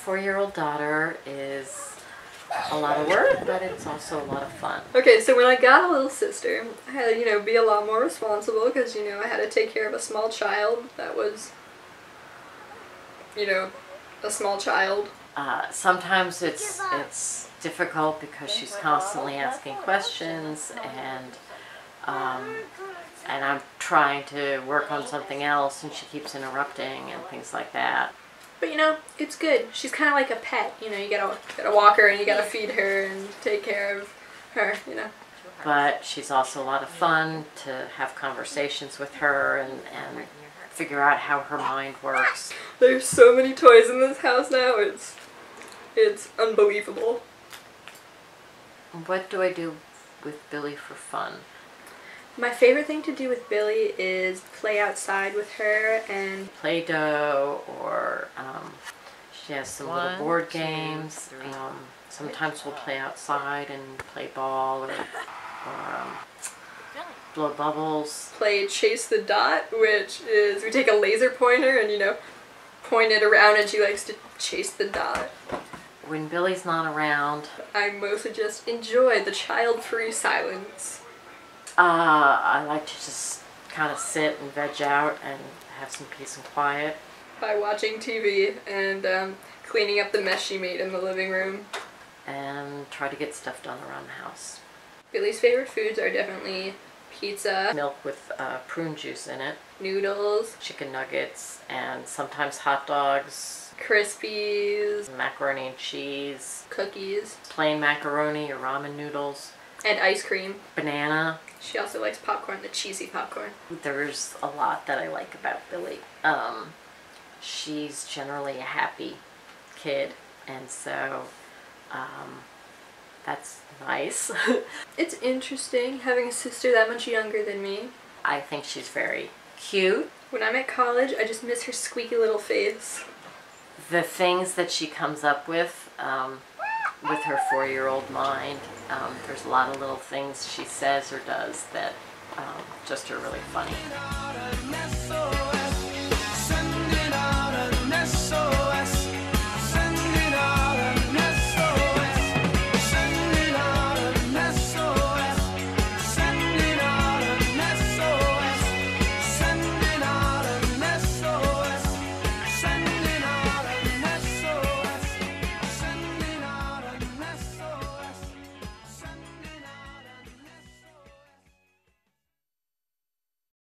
4-year-old daughter is a lot of work, but it's also a lot of fun. Okay, so when I got a little sister, I had to, be a lot more responsible because, I had to take care of a small child that was, a small child. Sometimes it's difficult because she's constantly asking questions, and I'm trying to work on something else and she keeps interrupting and things like that. But it's good. She's kind of like a pet. You gotta walk her and you gotta feed her and take care of her. But she's also a lot of fun to have conversations with her and figure out how her mind works. There's so many toys in this house now. It's unbelievable. What do I do with Billie for fun? My favorite thing to do with Billie is play outside with her and Play-Doh, or she has some little board games. Sometimes we'll play outside and play ball or blow bubbles. Play Chase the Dot, which is we take a laser pointer and point it around, and she likes to chase the dot. When Billie's not around, I mostly just enjoy the child-free silence. I like to just kind of sit and veg out and have some peace and quiet. By watching TV and cleaning up the mess she made in the living room. And try to get stuff done around the house. Billie's favorite foods are definitely pizza, milk with prune juice in it, noodles, chicken nuggets, and sometimes hot dogs, Crispies, macaroni and cheese, cookies, plain macaroni or ramen noodles, and ice cream. Banana. She also likes popcorn, the cheesy popcorn. There's a lot that I like about Billie. She's generally a happy kid, and so that's nice. It's interesting having a sister that much younger than me. I think she's very cute. When I'm at college, I just miss her squeaky little face. The things that she comes up with her 4-year-old mind, there's a lot of little things she says or does that just are really funny.